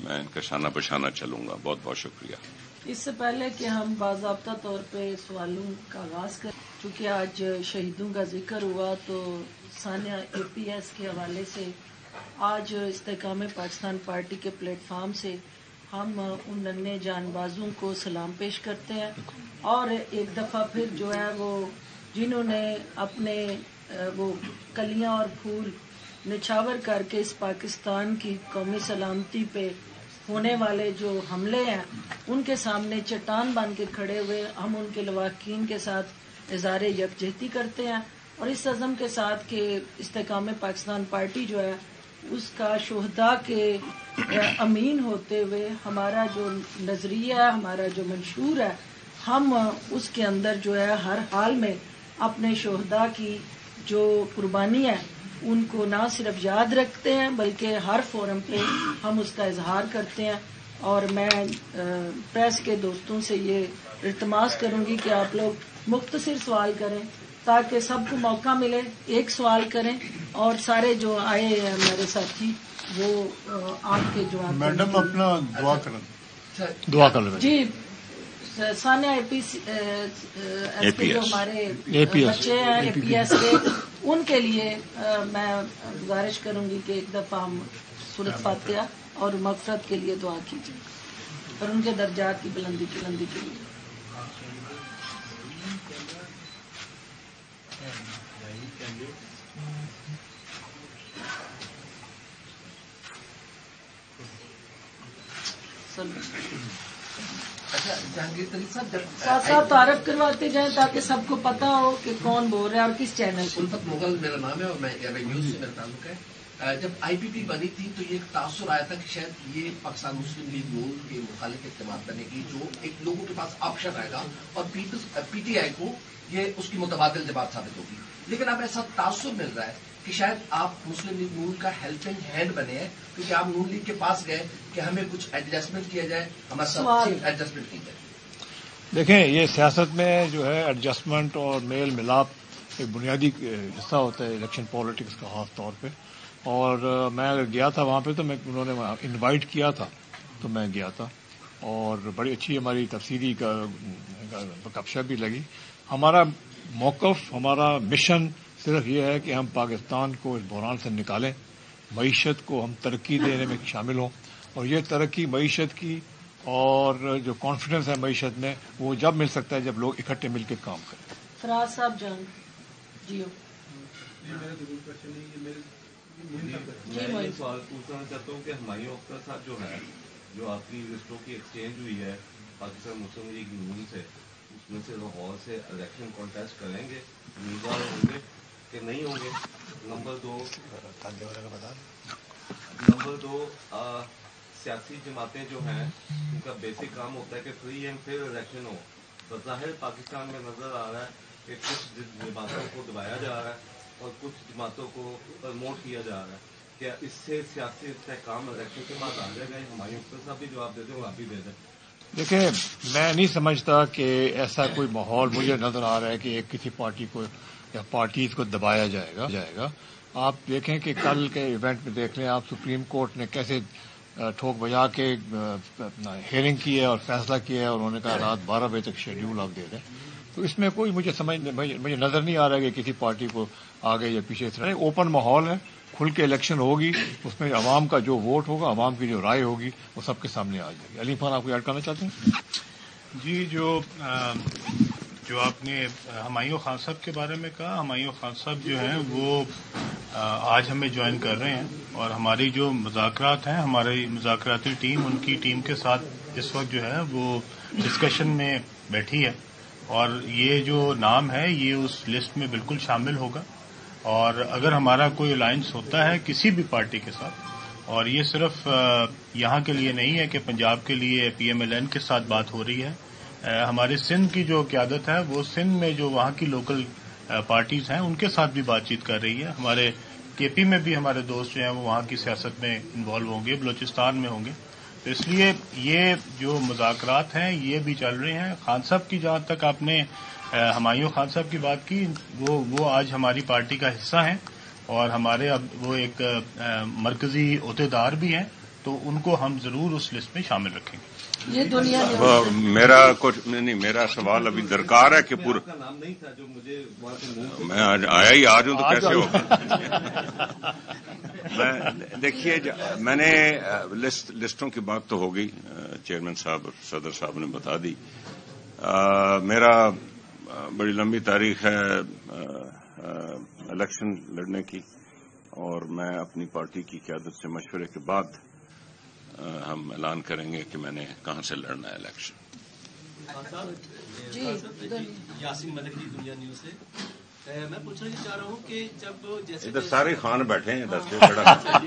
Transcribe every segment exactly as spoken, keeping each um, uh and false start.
میں ان کا شانہ بشانہ چلوں گا. بہت بہت شکریہ. اس سے پہلے کہ ہم باضابطہ طور پہ سوالوں کا آغاز کریں، چونکہ آج شہیدوں کا ذکر ہوا، تو ثانیہ اے پی ایس کے حوالے سے آج استحکام پاکستان پارٹی کے پلیٹ فارم سے ہم ان ننھے جان بازوں کو سلام پیش کرتے ہیں، اور ایک دفعہ پھر جو ہے وہ جنہوں نے اپنے وہ کلیاں اور پھول نچھاور کر کے اس پاکستان کی قومی سلامتی پہ ہونے والے جو حملے ہیں ان کے سامنے چٹان بن کے کھڑے ہوئے ہم ان کے لواحقین کے ساتھ اظہار یکجہتی کرتے ہیں، اور اس عزم کے ساتھ کہ استحکام پاکستان پارٹی جو ہے اس کا شہداء کے امین ہوتے ہوئے ہمارا جو نظریہ ہے، ہمارا جو منشور ہے، ہم اس کے اندر جو ہے ہر حال میں اپنے شہداء کی جو قربانی ہے ان کو نہ صرف یاد رکھتے ہیں بلکہ ہر فورم پہ ہم اس کا اظہار کرتے ہیں. اور میں پریس کے دوستوں سے یہ التماس کروں گی کہ آپ لوگ مختصر سوال کریں تاکہ سب کو موقع ملے، ایک سوال کریں اور سارے جو آئے ہیں ہمارے ساتھی وہ آپ کے جواب. میڈم اپنا دعا کریں. دعا کر لیں جی. ثانیہ اے پی ایس کے جو ہمارے بچے ہیں اے پی ایس کے، ان کے لیے میں گزارش کروں گی کہ ایک دفعہ ہم سورۃ فاتحہ اور مغفرت کے لیے دعا کیجیے اور ان کے درجات کی بلندی بلندی کے لیے. ساتھ ساتھ تعارف کرواتے جائیں تاکہ سب کو پتا ہو کہ کون بول رہا ہے اور کس چینل کو. الفت مغل میرا نام ہے اور میں نیوز سے میرا تعلق ہے. جب آئی پی پی بنی تھی تو یہ ایک تاثر آیا تھا کہ شاید یہ پاکستان مسلم لیگ نون کے مخالف اقدامات بنے گی جو ایک لوگوں کے پاس آپشن آئے گا اور پی ٹی آئی کو یہ اس کی متبادل جماعت ثابت ہوگی. لیکن اب ایسا تاثر مل رہا ہے کہ شاید آپ مسلم لیگ نون کا ہیلپنگ ہینڈ بنے ہیں کیونکہ آپ نون لیگ کے پاس گئے کہ ہمیں کچھ ایڈجسٹمنٹ کیا جائے، ہمارے ساتھ ایڈجسٹمنٹ کی جائے. دیکھیں، یہ سیاست میں جو ہے ایڈجسٹمنٹ اور میل ملاپ ایک بنیادی حصہ ہوتا ہے الیکشن پالیٹکس کا خاص طور پہ. اور میں اگر گیا تھا وہاں پہ تو میں انہوں نے انوائٹ کیا تھا تو میں گیا تھا اور بڑی اچھی ہماری تفصیلی گپ شپ بھی لگی. ہمارا موقف، ہمارا مشن صرف یہ ہے کہ ہم پاکستان کو اس بحران سے نکالیں، معیشت کو ہم ترقی دینے میں شامل ہوں، اور یہ ترقی معیشت کی اور جو کانفیڈنس ہے معیشت میں وہ جب مل سکتا ہے جب لوگ اکٹھے مل کے کام کریں. فراز صاحب جان جی میں سوال پوچھنا چاہتا ہوں کہ ہمایوں اختر صاحب جو ہے جو آپ کی لسٹوں کی ایکسچینج ہوئی ہے پاکستان مسلم لیگ نون سے، اس میں سے لاہور سے الیکشن کانٹیسٹ کریں گے، امیدوار ہوں گے کہ نہیں ہوں گے؟ نمبر دو نمبر دو سیاسی جماعتیں جو ہیں ان کا بیسک کام ہوتا ہے کہ فری اینڈ فیئر الیکشن ہو. بظاہر پاکستان میں نظر آ رہا ہے کہ کچھ جماعتوں کو دبایا جا رہا ہے اور کچھ جماعتوں کو پرموٹ کیا جا رہا ہے. کیا اس سے سیاسی استحکام الیکشن کے بعد آ جائے گا؟ ہمایوں اختر صاحب بھی جواب دے دیں اور آپ بھی دے دیں. دیکھیں، میں نہیں سمجھتا کہ ایسا کوئی ماحول مجھے نظر آ رہا ہے کہ ایک کسی پارٹی کو یا پارٹیز کو دبایا جائے گا جائے گا آپ دیکھیں کہ کل کے ایونٹ میں دیکھ لیں آپ، سپریم کورٹ نے کیسے ٹھوک بجا کے ہیئرنگ کی ہے اور فیصلہ کیا ہے، اور انہوں نے کہا رات بارہ بجے تک شیڈیول آپ دے دیں. تو اس میں کوئی مجھے سمجھ مجھے نظر نہیں آ رہا ہے کہ کسی پارٹی کو آگے یا پیچھے. اس طرح اوپن ماحول ہے، کھل کے الیکشن ہوگی، اس میں عوام کا جو ووٹ ہوگا، عوام کی جو رائے ہوگی وہ سب کے سامنے آ جائے گی. علیم خان، آپ کو ایڈ کرنا چاہتے ہیں؟ جی، جو جو آپ نے ہمایوں خان صاحب کے بارے میں کہا، ہمایوں خان صاحب جو ہیں وہ آج ہمیں جوائن کر رہے ہیں، اور ہماری جو مذاکرات ہیں، ہماری مذاکراتی ٹیم ان کی ٹیم کے ساتھ اس وقت جو ہے وہ ڈسکشن میں بیٹھی ہے، اور یہ جو نام ہے یہ اس لسٹ میں بالکل شامل ہوگا. اور اگر ہمارا کوئی الائنس ہوتا ہے کسی بھی پارٹی کے ساتھ، اور یہ صرف یہاں کے لیے نہیں ہے کہ پنجاب کے لیے پی ایم ایل این کے ساتھ بات ہو رہی ہے، ہمارے سندھ کی جو قیادت ہے وہ سندھ میں جو وہاں کی لوکل پارٹیز ہیں ان کے ساتھ بھی بات چیت کر رہی ہے. ہمارے کے پی میں بھی ہمارے دوست جو ہیں وہ وہاں کی سیاست میں انوالو ہوں گے، بلوچستان میں ہوں گے. تو اس لیے یہ جو مذاکرات ہیں یہ بھی چل رہے ہیں. خان صاحب کی جہاں تک آپ نے ہمایوں خان صاحب کی بات کی، وہ وہ آج ہماری پارٹی کا حصہ ہیں اور ہمارے اب وہ ایک مرکزی عہدیدار بھی ہیں، تو ان کو ہم ضرور اس لسٹ میں شامل رکھیں گے. یہ دنیا میرا کچھ نہیں, میرا سوال ابھی درکار ہے کہ پورا نام نہیں تھا جو مجھے میں آیا ہی آج ہوں تو کیسے ہوگا. میں دیکھیے میں نے لسٹ لسٹوں کی بات تو ہو گئی, چیئرمین صاحب اور صدر صاحب نے بتا دی. میرا بڑی لمبی تاریخ ہے الیکشن لڑنے کی, اور میں اپنی پارٹی کی قیادت سے مشورے کے بعد ہم اعلان کریں گے کہ میں نے کہاں سے لڑنا ہے الیکشن. یاسین ملک جی, دنیا نیوز سے. میں پوچھنا یہ چاہ رہا ہوں کہ جب جیسے ادھر سارے خان بیٹھے ہیں دس بڑا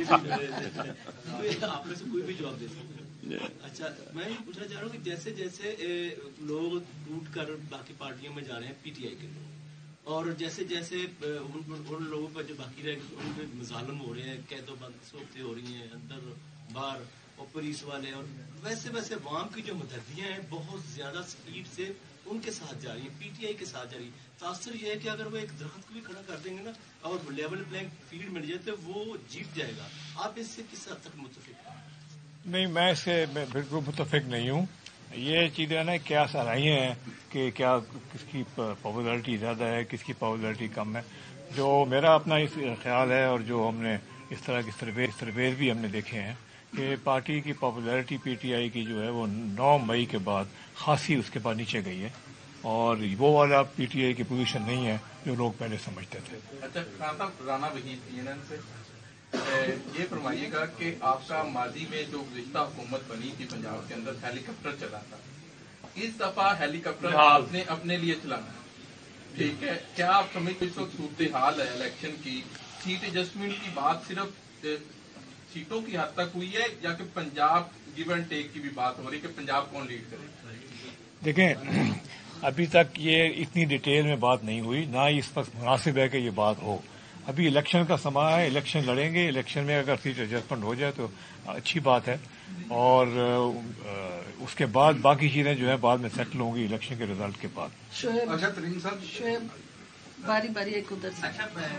آپ میں سے کوئی بھی جواب دے سکتے ہیں. اچھا, میں یہ پوچھنا چاہ رہا ہوں کہ جیسے جیسے لوگ ٹوٹ کر باقی پارٹیوں میں جا رہے ہیں, پی ٹی آئی کے لوگ, اور جیسے جیسے ان لوگوں پر جو باقی رہ ان پہ مظالم ہو رہے ہیں, قید و بند صورتیں ہو رہی ہیں اندر باہر, اور پولیس والے, اور ویسے ویسے عوام کی جو مددیاں ہیں بہت زیادہ سپیڈ سے ان کے ساتھ جا رہی ہیں, پی ٹی آئی کے ساتھ جا رہی ہے. تاثر یہ ہے کہ اگر وہ ایک درخت کو بھی کھڑا کر دیں گے نا اور لیول پلینگ فیلڈ مل جائے تو وہ جیت جائے گا. آپ اس سے کس حد تک متفق ہیں؟ نہیں, میں اس سے بالکل متفق نہیں ہوں. یہ چیزیں نا کیا صلاحیاں ہیں کہ کیا کس کی پاپولرٹی زیادہ ہے, کس کی پاپولرٹی کم ہے. جو میرا اپنا اس خیال ہے, اور جو ہم نے اس طرح کی سرویز سرویز بھی ہم نے دیکھے ہیں کہ پارٹی کی پاپولرٹی پی ٹی آئی کی جو ہے وہ نو مئی کے بعد خاصی اس کے بعد نیچے گئی ہے, اور وہ والا پی ٹی آئی کی پوزیشن نہیں ہے جو لوگ پہلے سمجھتے تھے. اچھا, Rana Waheed C N N سے یہ فرمائیے گا کہ آپ کا ماضی میں جو گزشتہ حکومت بنی تھی پنجاب کے اندر ہیلی کاپٹر چلا تھا, اس دفعہ ہیلی کاپٹر آپ نے اپنے لیے چلانا, ٹھیک ہے, کیا آپ سمجھتے اس وقت صورتحال ہے الیکشن کی, سیٹ ایڈجسٹمنٹ کی بات صرف سیٹوں کی حد تک ہوئی ہے یا کہ پنجاب گیو اینڈ ٹیک کی بھی بات ہو رہی کہ پنجاب کون لیڈ کرے؟ دیکھیں, ابھی تک یہ اتنی ڈیٹیل میں بات نہیں ہوئی, نہ ہی اس وقت مناسب ہے کہ یہ بات ہو. ابھی الیکشن کا سما ہے, الیکشن لڑیں گے, الیکشن میں اگر سیٹ ایڈجسٹمنٹ ہو جائے تو اچھی بات ہے, اور اس کے بعد باقی چیزیں جو ہے بعد میں سیٹل ہوں گی الیکشن کے ریزلٹ کے بعد. شعیب اچھا ترین صاحب, شعیب باری باری ایک ادھر سے.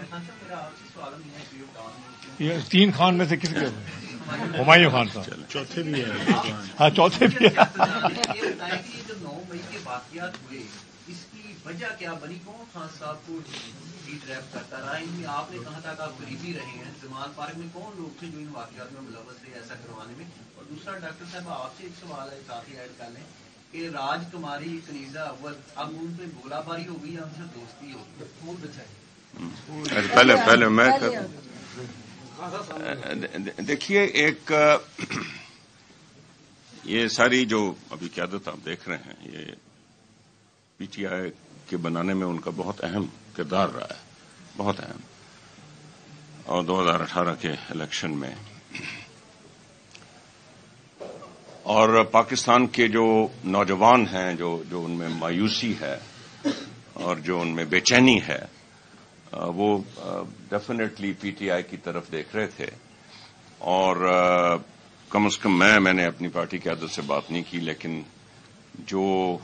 یہ تین خان میں سے کس کے ہمایوں خان صاحب چوتھے بھی ہیں. ہاں, چوتھے بھی ہیں. یہ بتائیں کہ جو نو مئی کے واقعات ہوئے اس کی وجہ کیا بنی, کون خان صاحب کو ڈیٹ ریپ کرتا رہا؟ ان میں آپ نے کہا تھا کہ آپ قریبی رہے ہیں, زمان پارک میں کون لوگ تھے جو ان واقعات میں ملوث تھے ایسا کروانے میں؟ اور دوسرا ڈاکٹر صاحب آپ سے ایک سوال ہے, کافی ایڈ کر لیں کہ راج کماری کنیزا اول اب ان پہ گولہ باری ہو گئی یا ان سے دوستی ہو گئی؟ پہلے پہلے میں دیکھیے, ایک یہ ساری جو ابھی قیادت آپ دیکھ رہے ہیں, یہ پی ٹی آئی کے بنانے میں ان کا بہت اہم کردار رہا ہے, بہت اہم. اور دو ہزار اٹھارہ کے الیکشن میں اور پاکستان کے جو نوجوان ہیں, جو جو ان میں مایوسی ہے اور جو ان میں بے چینی ہے, وہ ڈیفینیٹلی پی ٹی آئی کی طرف دیکھ رہے تھے. اور کم از کم میں میں نے اپنی پارٹی کی عادت سے بات نہیں کی, لیکن جو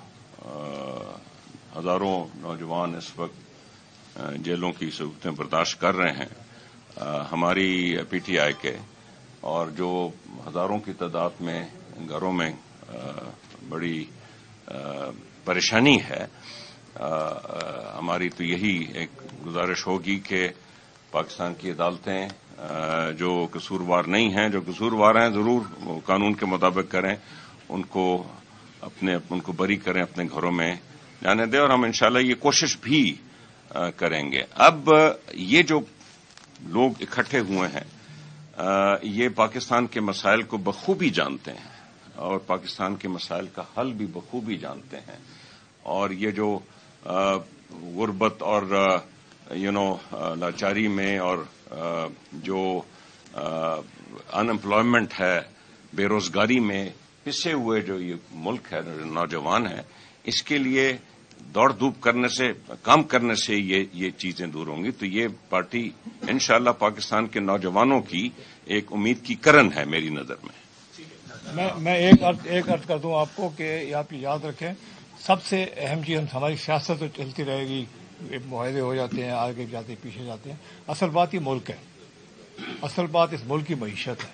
ہزاروں نوجوان اس وقت جیلوں کی صورتیں برداشت کر رہے ہیں ہماری پی ٹی آئی کے, اور جو ہزاروں کی تعداد میں گھروں میں بڑی پریشانی ہے, ہماری تو یہی ایک گزارش ہوگی کہ پاکستان کی عدالتیں جو قصوروار نہیں ہیں, جو قصوروار ہیں ضرور وہ قانون کے مطابق کریں, ان کو اپنے ان کو بری کریں, اپنے گھروں میں جانے دیں, اور ہم انشاءاللہ یہ کوشش بھی کریں گے. اب یہ جو لوگ اکٹھے ہوئے ہیں یہ پاکستان کے مسائل کو بخوبی جانتے ہیں اور پاکستان کے مسائل کا حل بھی بخوبی جانتے ہیں, اور یہ جو غربت اور یو نو لاچاری میں اور جو ان امپلائمنٹ ہے, بے روزگاری میں پسے ہوئے جو یہ ملک ہے, نوجوان ہیں, اس کے لیے دوڑ دھوپ کرنے سے, کام کرنے سے یہ یہ چیزیں دور ہوں گی. تو یہ پارٹی انشاءاللہ پاکستان کے نوجوانوں کی ایک امید کی کرن ہے میری نظر میں. میں میں ایک عرض ایک عرض کر دوں آپ کو کہ آپ یاد رکھیں, سب سے اہم چیز ہماری سیاست تو چلتی رہے گی, معاہدے ہو جاتے ہیں, آگے جاتے ہیں, پیچھے جاتے ہیں. اصل بات یہ ملک ہے, اصل بات اس ملک کی معیشت ہے.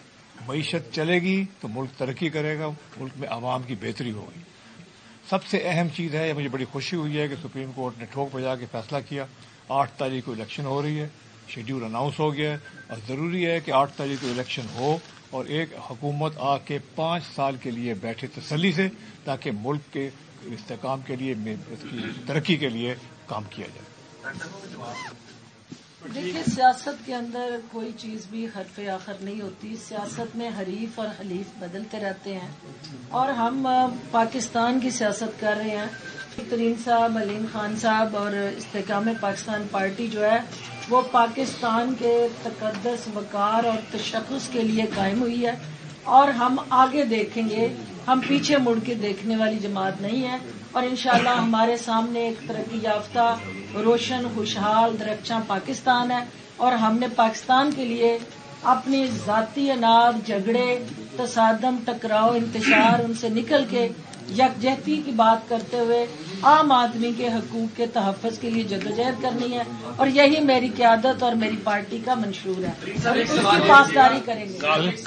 معیشت چلے گی تو ملک ترقی کرے گا, ملک میں عوام کی بہتری ہوگی. سب سے اہم چیز ہے, مجھے بڑی خوشی ہوئی ہے کہ سپریم کورٹ نے ٹھوک بجا کے فیصلہ کیا. آٹھ تاریخ کو الیکشن ہو رہی ہے, شیڈیول اناؤنس ہو گیا ہے, اور ضروری ہے کہ آٹھ تاریخ کو الیکشن ہو اور ایک حکومت آ کے پانچ سال کے لیے بیٹھے تسلی سے, تاکہ ملک کے استحکام کے لیے, اس کی ترقی کے لیے کام کیا جائے. دیکھیے, سیاست کے اندر کوئی چیز بھی حرف آخر نہیں ہوتی. سیاست میں حریف اور حلیف بدلتے رہتے ہیں, اور ہم پاکستان کی سیاست کر رہے ہیں. ترین صاحب, علیم خان صاحب اور استحکام پاکستان پارٹی جو ہے وہ پاکستان کے تقدس, وقار اور تشخص کے لیے قائم ہوئی ہے, اور ہم آگے دیکھیں گے. ہم پیچھے مڑ کے دیکھنے والی جماعت نہیں ہے, اور انشاءاللہ ہمارے سامنے ایک ترقی یافتہ, روشن, خوشحال, درخشاں پاکستان ہے. اور ہم نے پاکستان کے لیے اپنی ذاتی اناج, جھگڑے, تصادم, ٹکراؤ, انتشار, ان سے نکل کے یکجہتی کی بات کرتے ہوئے عام آدمی کے حقوق کے تحفظ کے لیے جدوجہد کرنی ہے, اور یہی میری قیادت اور میری پارٹی کا منشور ہے, اور اس کی پاسداری کریں گے.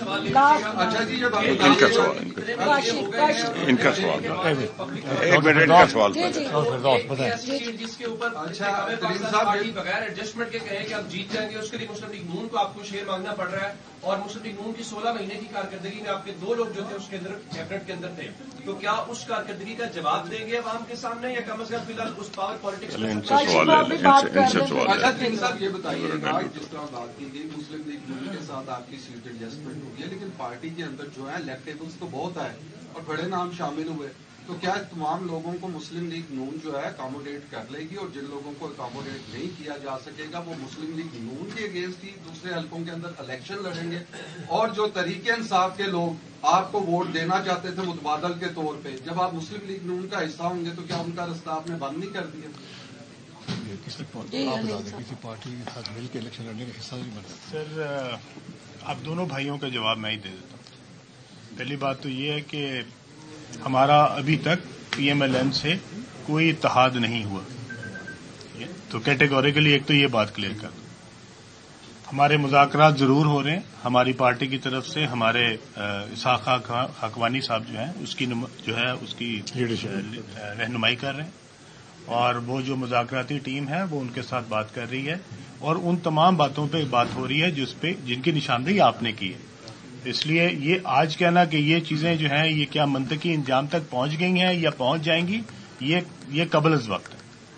ان کا سوال, ان کا سوال ایک منٹ کا سوال جس کے اوپر پارٹی بغیر ایڈجسٹمنٹ کے کہے کہ آپ جیت جائیں گے, اس کے لیے مسلم لیگ نون کو آپ کو شیئر مانگنا پڑ رہا ہے, اور مسلم لیگ نون کی سولہ مہینے کی کارکردگی میں آپ کے دو لوگ جو تھے اس کے اندر کیبنٹ کے اندر تھے, تو کیا اس کارکردگی کا جواب دیں گے عوام کے سامنے, یا کم از کم فی الحال اس پاور پالیٹکس میں؟ ان سے سوال ہے, ان سے سوال ہے. اچھا صاحب یہ بتائیے گا, جس طرح بات کی گئی مسلم لیگ نون کے ساتھ آپ کی سیٹ ایڈجسٹمنٹ ہوئی ہے, لیکن پارٹی کے اندر جو ہے الیکٹیبلس تو بہت آئے اور بڑے نام شامل ہوئے, تو کیا تمام لوگوں کو مسلم لیگ نون جو ہے اکاموڈیٹ کر لے گی, اور جن لوگوں کو اکاموڈیٹ نہیں کیا جا سکے گا وہ مسلم لیگ نون کے اگینسٹ ہی دوسرے حلقوں کے اندر الیکشن لڑیں گے, اور جو تحریک انصاف کے لوگ آپ کو ووٹ دینا چاہتے تھے متبادل کے طور پہ, جب آپ مسلم لیگ نون کا حصہ ہوں گے تو کیا ان کا رستہ آپ نے بند نہیں کر دیا؟ کسی پارٹی کے ساتھ مل کے الیکشن لڑنے کا حصہ نہیں بنتا. سر, اب دونوں بھائیوں کا جواب میں ہی دے دیتا ہوں. پہلی بات تو یہ ہے کہ ہمارا ابھی تک پی ایم ایل این سے کوئی اتحاد نہیں ہوا, تو کیٹیگوریکلی ایک تو یہ بات کلیئر کر دوں. ہمارے مذاکرات ضرور ہو رہے ہیں ہماری پارٹی کی طرف سے, ہمارے اسحاق حقوانی صاحب جو ہیں اس کی جو ہے اس کی رہنمائی کر رہے ہیں, اور وہ جو مذاکراتی ٹیم ہے وہ ان کے ساتھ بات کر رہی ہے, اور ان تمام باتوں پہ بات ہو رہی ہے جس پہ جن کی نشاندہی آپ نے کی ہے. اس لیے یہ آج کہنا کہ یہ چیزیں جو ہیں یہ کیا منطقی انجام تک پہنچ گئی ہیں یا پہنچ جائیں گی, یہ یہ قبل از وقت ہے.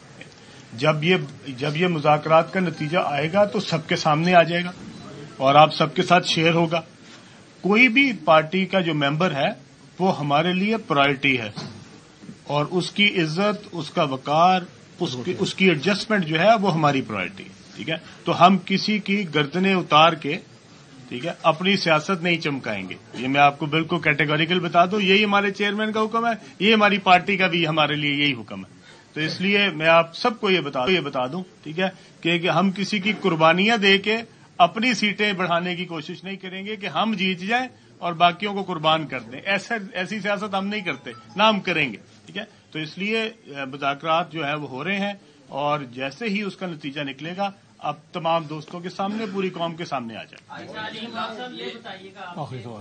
جب یہ جب یہ مذاکرات کا نتیجہ آئے گا تو سب کے سامنے آ جائے گا اور آپ سب کے ساتھ شیئر ہوگا. کوئی بھی پارٹی کا جو ممبر ہے وہ ہمارے لیے پرائرٹی ہے, اور اس کی عزت, اس کا وقار, اس کی اس کی ایڈجسٹمنٹ جو ہے وہ ہماری پرائرٹی ہے. ٹھیک ہے, تو ہم کسی کی گردنیں اتار کے ٹھیک ہے اپنی سیاست نہیں چمکائیں گے. یہ میں آپ کو بالکل کیٹیگوریکل بتا دوں, یہی ہمارے چیئرمین کا حکم ہے, یہ ہماری پارٹی کا بھی ہمارے لیے یہی حکم ہے. تو اس لیے میں آپ سب کو یہ بتا یہ بتا دوں ٹھیک ہے کہ ہم کسی کی قربانیاں دے کے اپنی سیٹیں بڑھانے کی کوشش نہیں کریں گے کہ ہم جیت جائیں اور باقیوں کو قربان کر دیں. ایسا ایسی سیاست ہم نہیں کرتے, نہ ہم کریں گے. ٹھیک ہے, تو اس لیے مذاکرات جو ہے وہ ہو رہے ہیں, اور جیسے ہی اس کا نتیجہ نکلے گا اب تمام دوستوں کے سامنے, پوری قوم کے سامنے آ جائے. یہ بتائیے گا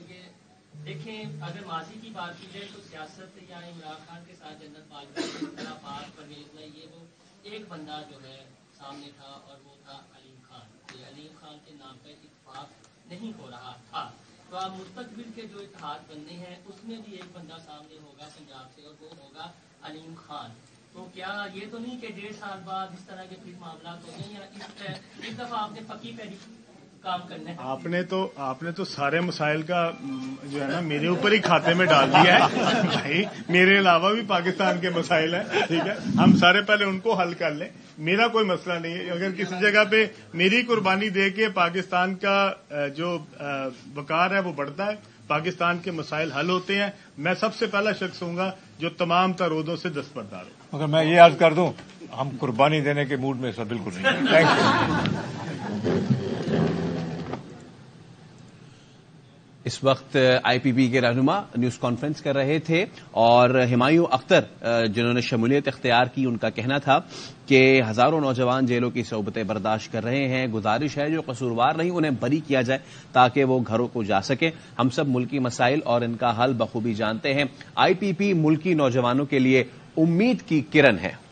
دیکھیں, اگر ماضی کی بات کی جائے تو سیاست یا عمران خان کے ساتھ جنرل پاکستان اختلافات پرویز میں یہ وہ ایک بندہ جو ہے سامنے تھا, اور وہ تھا علیم خان. یہ علیم خان کے نام پہ اتفاق نہیں ہو رہا تھا, تو آپ مستقبل کے جو اتحاد بننے ہیں اس میں بھی ایک بندہ سامنے ہوگا پنجاب سے, اور وہ ہوگا علیم خان. تو کیا یہ تو نہیں کہ ڈیڑھ سال بعد اس طرح کے پھر معاملات ہو گئے, یا اس دفعہ آپ نے پکی پیری کام کرنا ہے؟ آپ نے تو آپ نے تو سارے مسائل کا جو ہے نا میرے اوپر ہی کھاتے میں ڈال دیا ہے بھائی. میرے علاوہ بھی پاکستان کے مسائل ہیں, ٹھیک ہے, ہم سارے پہلے ان کو حل کر لیں. میرا کوئی مسئلہ نہیں ہے. اگر کسی جگہ پہ میری قربانی دے کے پاکستان کا جو وقار ہے وہ بڑھتا ہے, پاکستان کے مسائل حل ہوتے ہیں, میں سب سے پہلا شخص ہوں گا جو تمام ترودوں سے دستبردار ہو. مگر میں یہ عرض کر دوں, ہم قربانی دینے کے موڈ میں سر بالکل نہیں. Thank you. اس وقت آئی پی پی کے رہنما نیوز کانفرنس کر رہے تھے اور ہمایوں اختر جنہوں نے شمولیت اختیار کی، ان کا کہنا تھا کہ ہزاروں نوجوان جیلوں کی صعوبتیں برداشت کر رہے ہیں، گزارش ہے جو قصوروار نہیں انہیں بری کیا جائے تاکہ وہ گھروں کو جا سکیں۔ ہم سب ملکی مسائل اور ان کا حل بخوبی جانتے ہیں، آئی پی پی ملکی نوجوانوں کے لیے امید کی کرن ہے۔